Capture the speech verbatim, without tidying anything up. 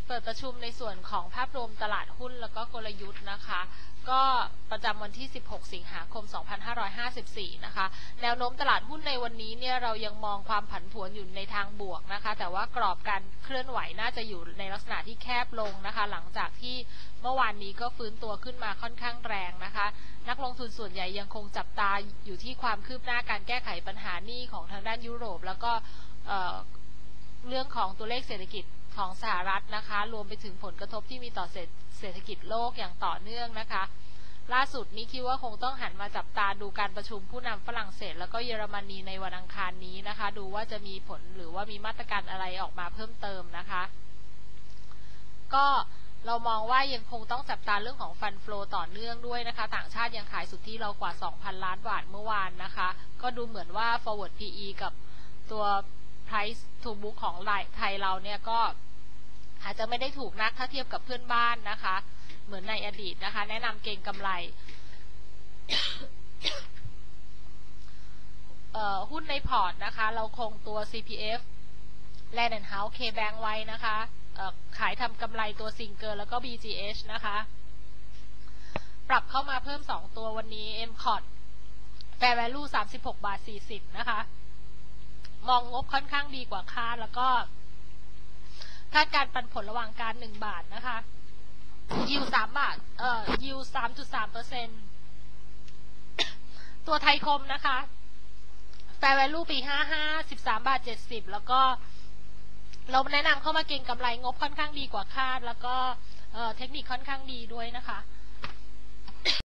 เปิดประชุมในส่วนของภาพรวมตลาดหุ้นแล้วก็กลยุทธ์นะคะก็ประจำวันที่สิบหกสิงหาคมสองพันห้าร้อยห้าสิบสี่นะคะแนวโน้มตลาดหุ้นในวันนี้เนี่ยเรายังมองความผันผวนอยู่ในทางบวกนะคะแต่ว่ากรอบการเคลื่อนไหวน่าจะอยู่ในลักษณะที่แคบลงนะคะหลังจากที่เมื่อวานนี้ก็ฟื้นตัวขึ้นมาค่อนข้างแรงนะคะนักลงทุนส่วนใหญ่ยังคงจับตาอยู่ที่ความคืบหน้าการแก้ไขปัญหาหนี้ของทางด้านยุโรปแล้วก็เอ่อเรื่องของตัวเลขเศรษฐกิจของสหรัฐนะคะรวมไปถึงผลกระทบที่มีต่อเศรษฐกิจโลกอย่างต่อเนื่องนะคะล่าสุดนี้คิดว่าคงต้องหันมาจับตาดูการประชุมผู้นำฝรั่งเศสแล้วก็เยอรมนีในวันอังคารนี้นะคะดูว่าจะมีผลหรือว่ามีมาตรการอะไรออกมาเพิ่มเติมนะคะก็เรามองว่ายังคงต้องจับตาเรื่องของฟันโฟลต่อเนื่องด้วยนะคะต่างชาติยังขายสุทธิเรากว่า สองพัน ล้านบาทเมื่อวานนะคะก็ดูเหมือนว่า forward พี อี กับตัว price to book ของไทยเราเนี่ยก็อาจจะไม่ได้ถูกนักถ้าเทียบกับเพื่อนบ้านนะคะเหมือนในอดีตนะคะแนะนำเก็งกำไร หุ้นในพอร์ตนะคะเราคงตัว ซี พี เอฟ Land and House K-Bank ไว้นะคะขายทำกำไรตัวซิงเกิลแล้วก็ บี จี เอช นะคะปรับเข้ามาเพิ่มสองตัววันนี้ เอ็ม คอร์ Fair Value สามสิบหกบาทสี่สิบนะคะมองงบค่อนข้างดีกว่าคาดแล้วก็คาดการปันผลระหว่างการหนึ่งบาทนะคะยิวสามบาทเอ่อยิว สามจุดสามเปอร์เซ็นต์ ตัวไทยคมนะคะ Fair Value ปีห้าห้า สิบสามบาทเจ็ดสิบแล้วก็เราแนะนำเข้ามาเก็งกำไรงบค่อนข้างดีกว่าคาดแล้วก็เอ่อเทคนิคค่อนข้างดีด้วยนะคะ